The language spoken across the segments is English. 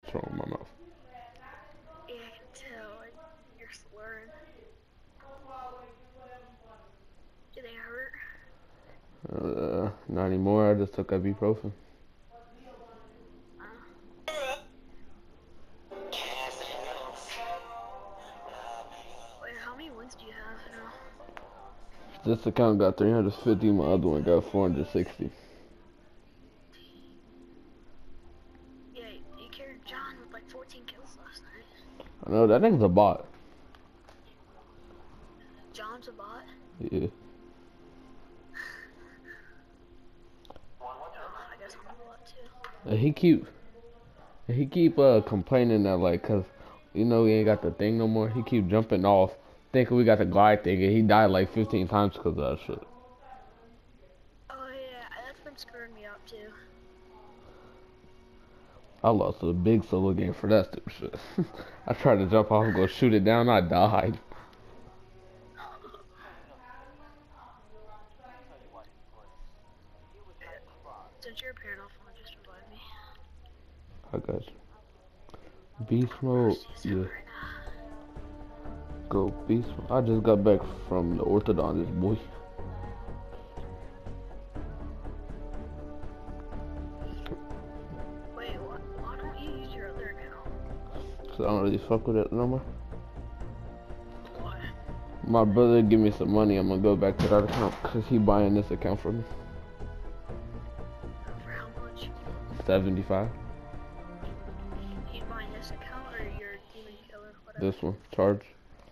What's wrong with my mouth? Yeah, I can tell. Like, you're slurring. Do they hurt? Not anymore. I just took ibuprofen. Wait, how many wins do you have now? This account got 350. My other one got 460. Yeah, you carried John with like 14 kills last night. I know that nigga's a bot. John's a bot? Yeah. Oh, I guess I'm a bot too. He keep complaining that like, cause you know he ain't got the thing no more. He keep jumping off, thinking we got the glide thing, and he died like 15 times because of that shit. Oh yeah, that's been screwing me up too. I lost a big solo game for that stupid shit. I tried to jump off and go shoot it down. I died. Since you're a parent, I'll phone just revive me. I got you. Beast mode, yeah. Right Go beast mode. I just got back from the orthodontist, boy. wait, what? Why don't you use your other account? So I don't really fuck with it no more. Why? My brother give me some money. I'm gonna go back to that account because he buying this account for me. For how much? 75. You buying this account or your demon killer? Whatever. This one, charge.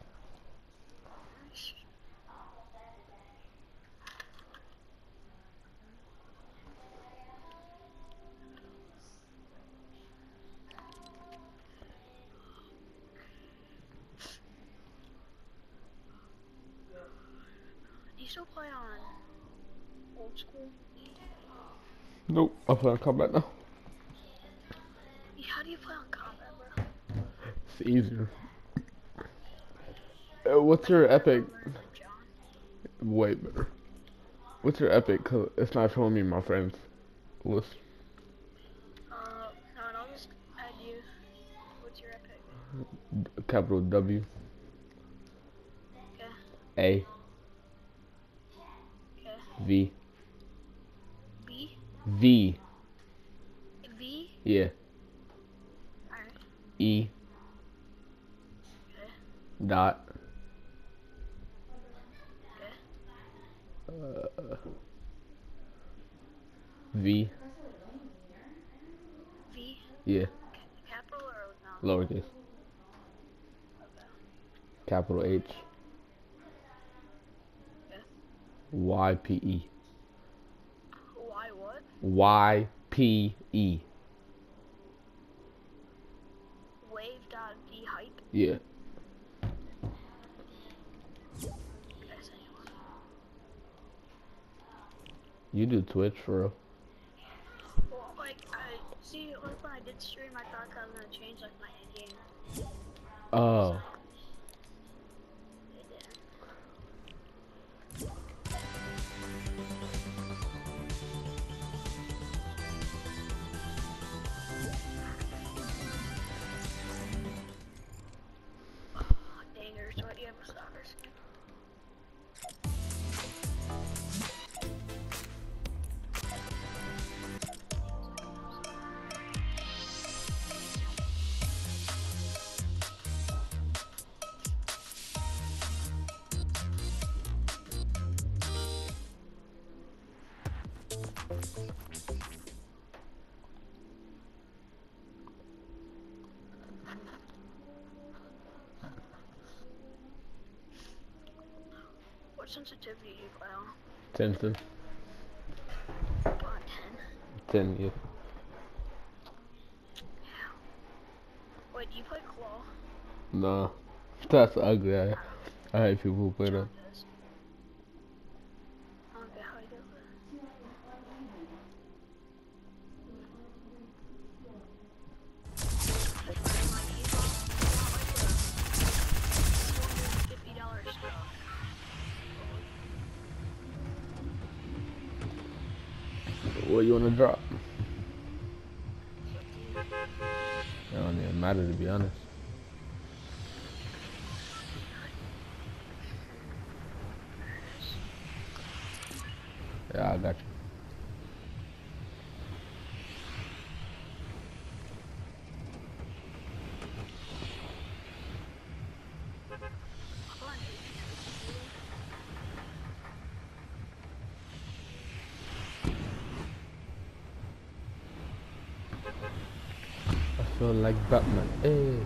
Do you still play on old school? Nope, I'm playing combat now. How do you play on combat, bro? It's easier. What's your epic? Way better. What's your epic? Cause it's not showing me my friends list. No, I'll just add you. What's your epic? Capital W Okay. A Okay. V B? V. V? Yeah. Alright. E Okay. dot Okay. V. V? Yeah. Capital or no? Lowercase. Okay. Capital H. Okay. Y P E. Y what? Y P E. Wave.v hype? Yeah. Okay, so You do Twitch for real? well, like, like when I did stream, I thought I was gonna change, like, my end game. Oh. It didn't. Dangers, what do you have a soccer skin? What sensitivity do you play on? 10. On 10. 10, yeah. Wait, do you play claw? Nah. That's ugly. I hate people who play that. John does. Okay, how do you do it? $250 stock. What you wanna drop? don't even matter to be honest. Yeah, I got you. I feel like Batman. Hey.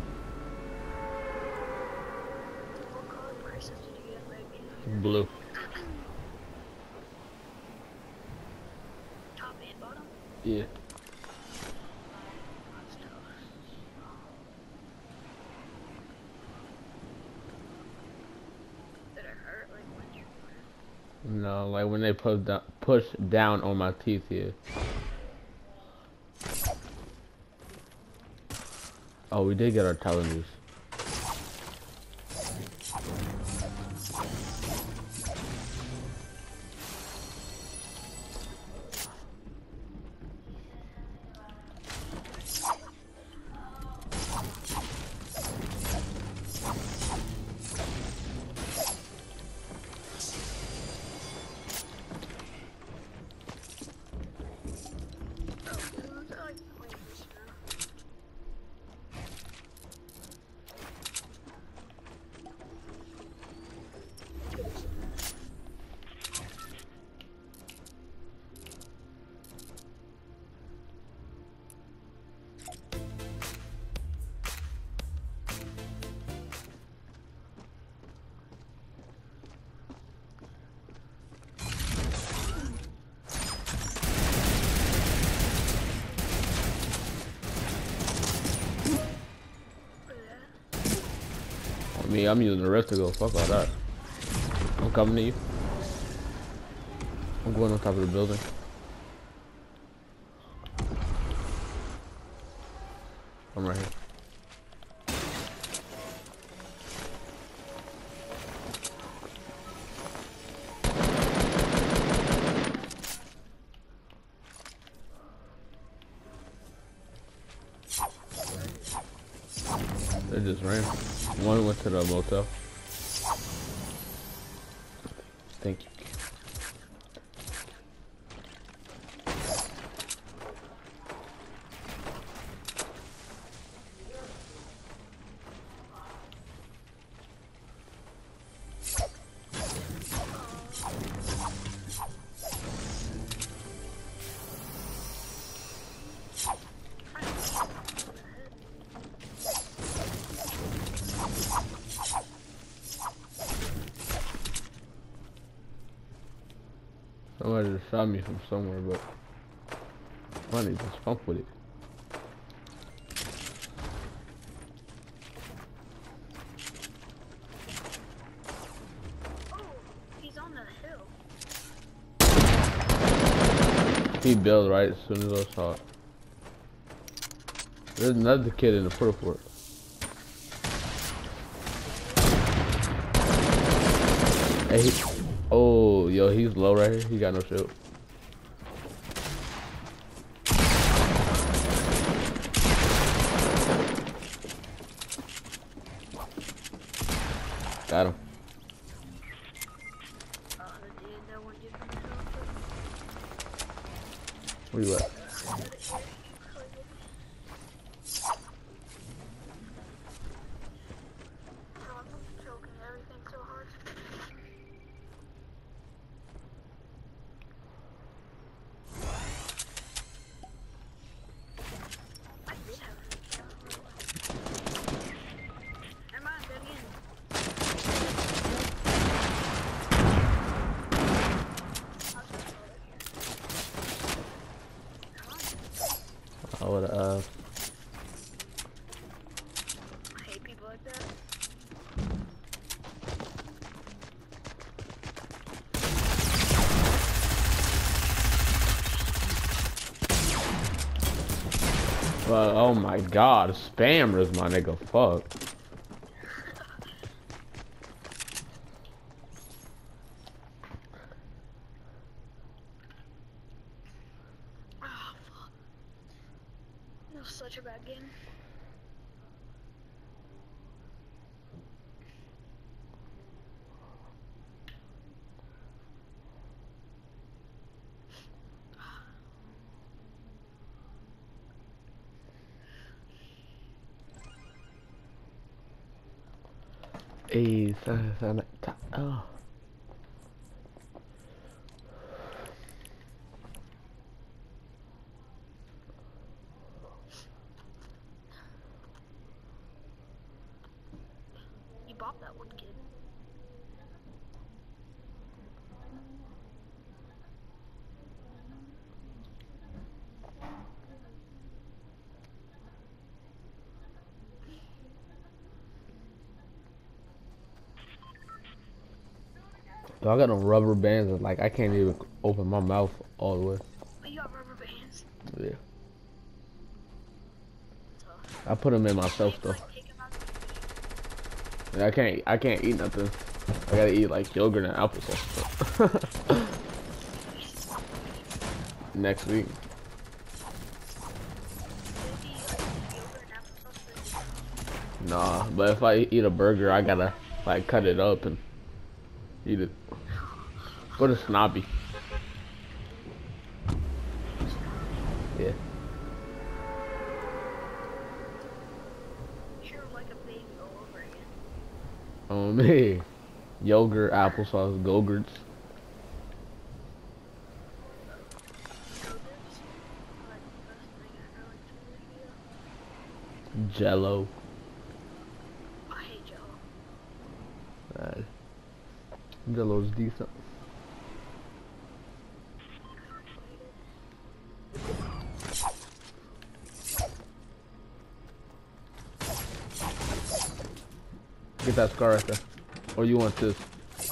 What color braces did you get, like? Blue. Top and bottom? Yeah. Did it hurt, like, when you No, like when they push down on my teeth here. Oh, we did get our challenges. I'm using the rest to go. Fuck all that. I'm coming to you. I'm going on top of the building. I'm right here. They just ran. One went to the motel. Thank you. Somebody just shot me from somewhere, but I need to pump with it. Oh, he's on the hill. He built right as soon as I saw it. There's another kid in the porta fort. Hey, oh, yo, he's low right here. He got no shield. Got him. Where you at? I would I hate people like that. oh my god, spammers, my nigga, fuck. Oh, fuck. That was such a bad game. Hey, son, oh. You bought that one, kid. Yo, I got them rubber bands and like I can't even open my mouth all the way. Oh, you got rubber bands. Yeah. Tough. I put them in myself Maybe, though. like, take 'em out the Yeah, I can't eat nothing. I gotta eat like yogurt and applesauce. Next week. maybe, like, yogurt and applesauce. Nah, but if I eat a burger, I gotta like cut it up and eat it. Go to Snobby. Yeah. Sure, like a baby all over again. Me. Yogurt, applesauce, Go-Gurts. Yogurts. Like, the best thing I ever like to do. Jello. I hate Jello. Jello's decent. Get that scar right there. Or you want this?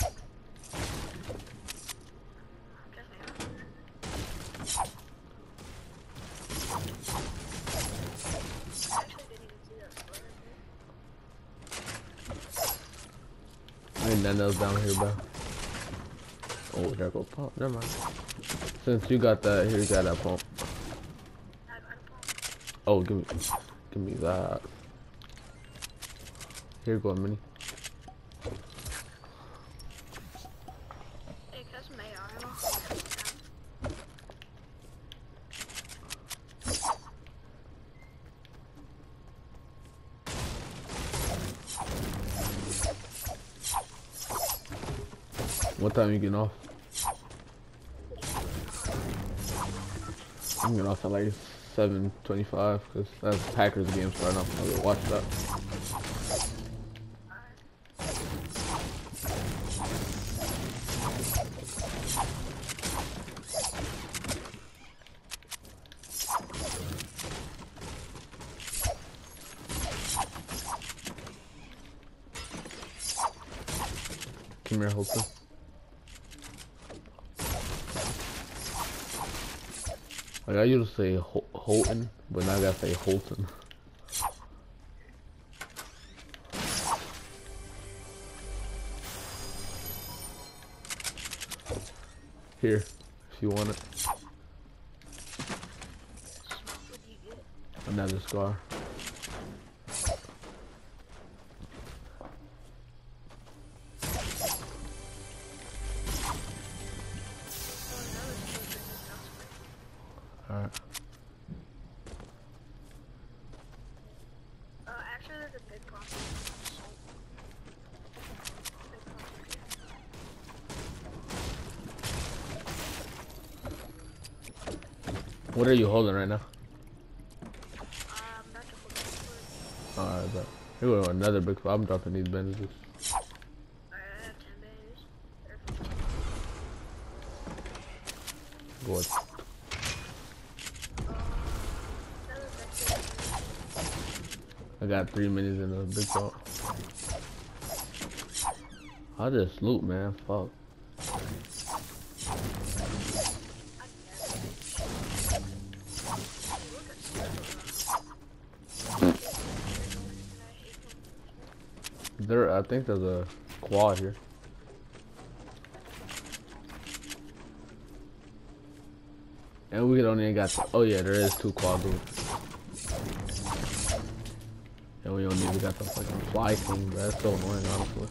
Ain't nothing else down here, bro. Oh, there go pump. Never mind. Since you got that, here you got that pump. Oh, give me that. Here you go, mini. Hey, can I have some AR ammo? What time you getting off? I'm getting off at like 7:25 because that's Packers game starting up. I'll go watch that. Come here, Holten. Like I used to say Holten, but now I gotta say Holten. Here, if you want it. What do you get? Another scar. Alright. Actually, there's a big problem. What are you holding right now? That's a whole Alright, but here we go, another big. I'm dropping these bandages. I have 10 bandages. Go on. I got 3 minutes in the big ball. I just loot, man. Fuck. I think there's a quad here. And we only got, oh yeah, there is 2 quad dudes. And we only got the fucking fly thing, bro. That's so annoying, honestly.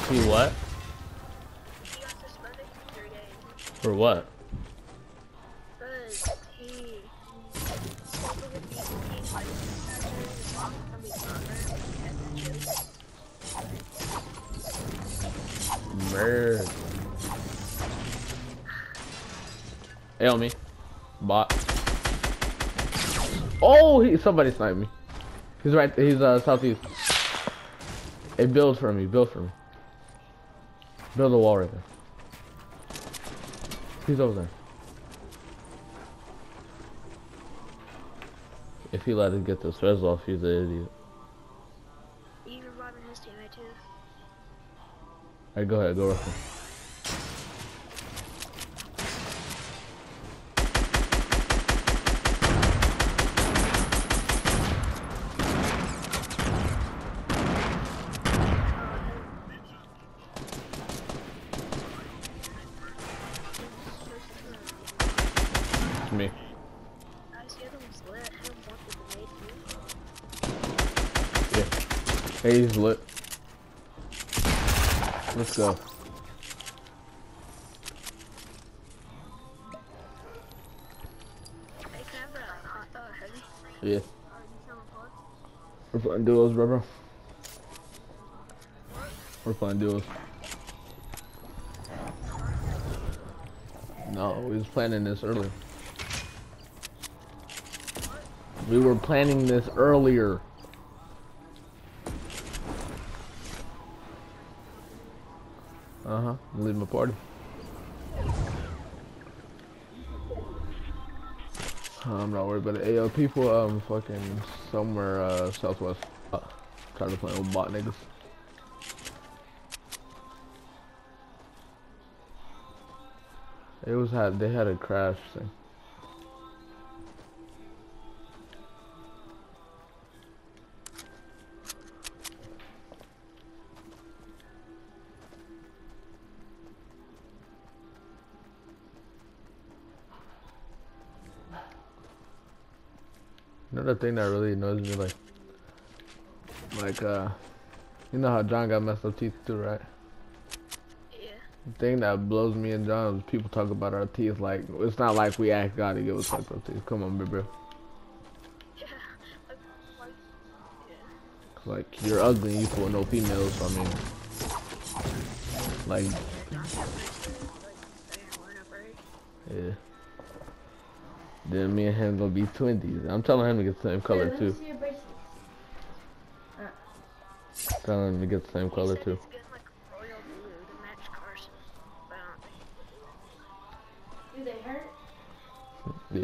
He what? He got suspended for 3 days. For what? Because he spoke with the team like his mom from his brother and the juice. Murder. Hey, on me. Bot. Oh, somebody sniped me. He's right. He's southeast. Hey, build for me. Build for me. Build a wall right there. He's over there. If he let us get the stress off, he's an idiot. Even robbing his teammate too. Alright, go ahead. Go rush him. Me. Yeah. Hey, he's lit. Let's go. Yeah. We're playing duos, bro. We're playing duos. No, we was planning this earlier. We were planning this earlier. I'm leaving my party. I'm not worried about it. Hey, yo, people, fucking somewhere, southwest. Trying to play with bot niggas. They had a crash thing. Another thing that really annoys me, like, you know how John got messed up teeth too, right? Yeah. The thing that blows me and John is people talk about our teeth like, it's not like we ask God to give us fucked up teeth. Come on, bro. Yeah. Like, you're ugly and you full of no females, so I mean, like, yeah. Then me and him gonna be twinsies. I'm telling him to get the same color too. Telling him to get the same color too. Do they hurt? Yeah.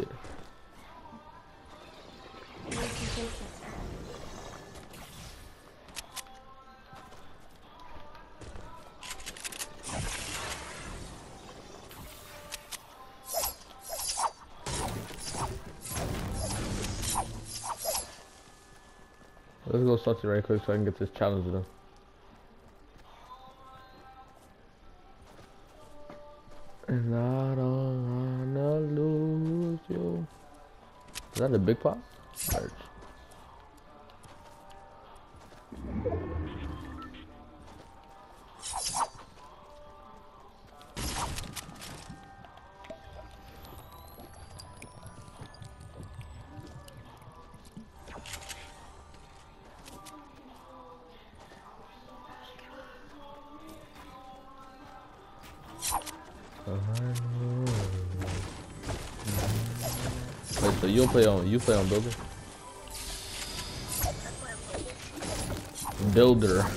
Let's go start it right quick so I can get this challenge done. And I don't wanna lose you. Is that a big pot? Merch. Wait, so you play on builder? Builder.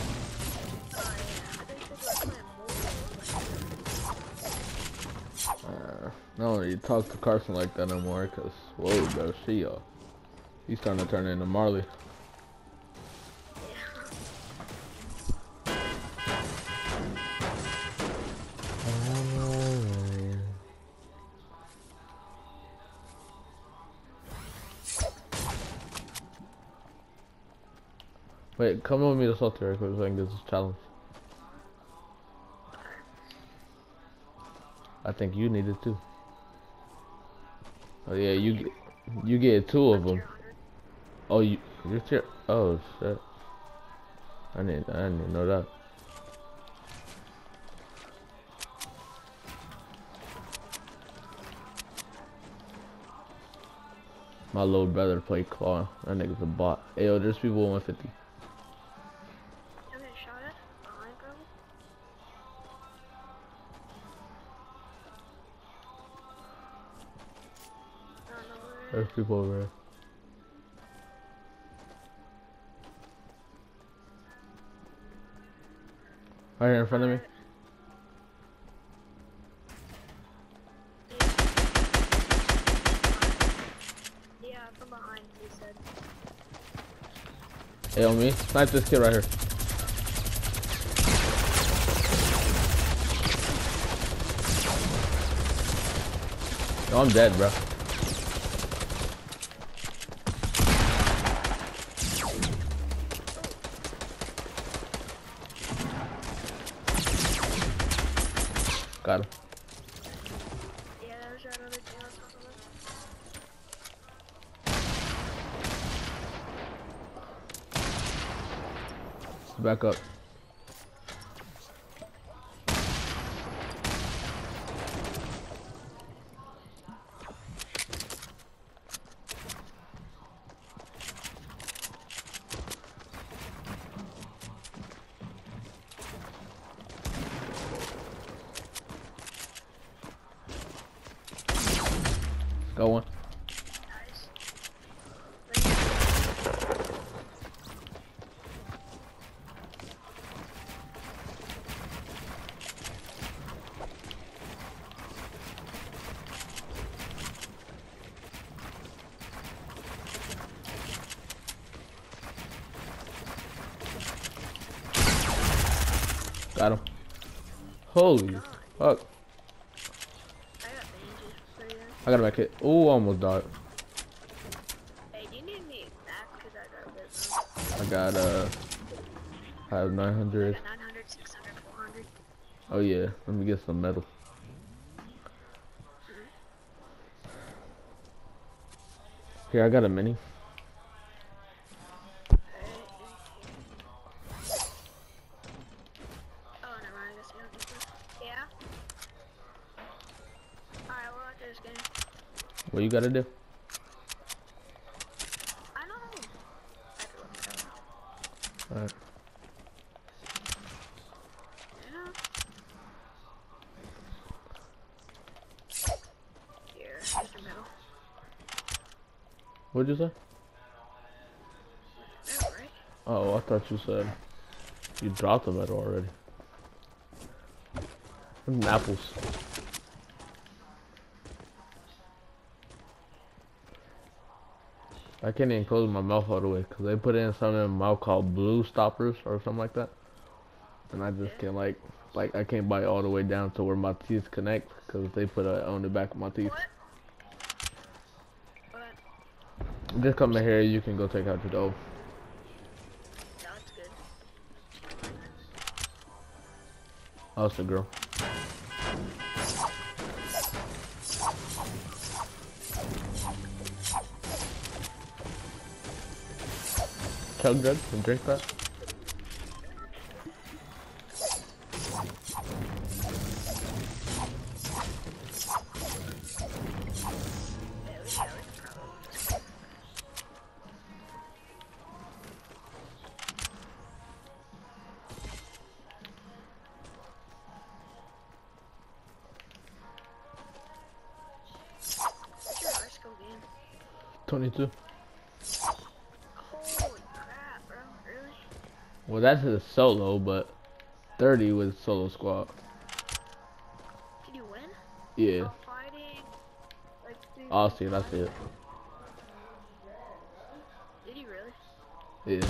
No, you talk to Carson like that no more, cause whoa, bro, he's starting to turn into Marley. Wait, come with me to Salty right quick so I can get this challenge. I think you need it too. Oh yeah, you get 2 of them. Oh, you're tier. Oh shit. I didn't know that. My little brother played Claw. That nigga's a bot. Hey, yo, there's people 150. I'm getting shot at. Behind, probably. I don't know where it There's is. people over there. Right here in front of me. Yeah, from behind, he said. Hey, on me. Snipe this kid right here. Yo, I'm dead, bro. Got him. Yeah, that was that other thing I was talking about. Back up. Go one. Nice. Got him. Holy God. fuck. I got bandages for you. I got a back hit. Ooh, almost died. Hey, do you need me back? Because I got this. I got, I have 900. I got 900, 600, 400. Oh yeah, let me get some metal. Here, I got a mini. Oh, never mind. I guess you don't need this. Yeah? Alright, we're out this game. What you gotta do? I know. I have to look it up. Alright. Yeah. Here, here's your metal. What'd you say? Metal, right? Oh, I thought you said you dropped the metal already. Them apples. I can't even close my mouth all the way because they put in something in my mouth called blue stoppers or something like that, and I just can't like I can't bite all the way down to where my teeth connect because they put it on the back of my teeth. What? What? Just come in here, you can go take out your dough. That's good. Oh, it's a girl. Chug jug and drink that. What's your high school game? 22. Holy crap, bro. Really? Well, that's a solo, but 30 with solo squad. Did you win? Yeah. While fighting? Like, I'll see it. I see it. Did you really? Yeah.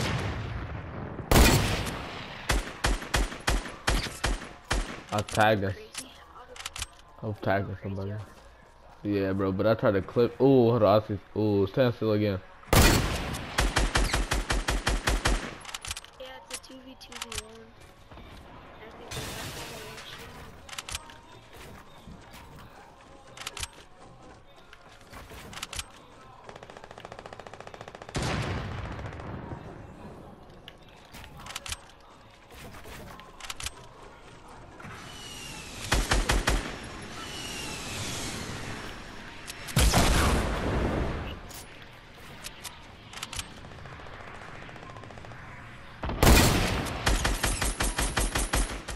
I tagged us. Crazy. I'm tagging somebody. Yeah, bro, but I tried to clip. Ooh, hold on. I see. Ooh, stand still again. Yeah, it's a 2v2v1. I think they have to play that shit.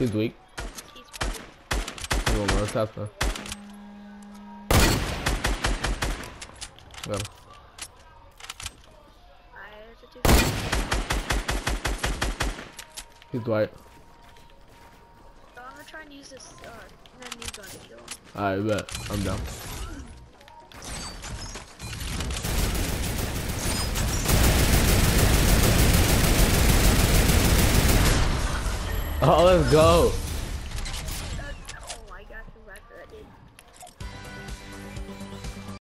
He's weak. He's weak. You want more shots, man? Got him. He's white. So I'm gonna try and use this the new gun to kill him. Alright, bet. I'm down. Oh, let's go.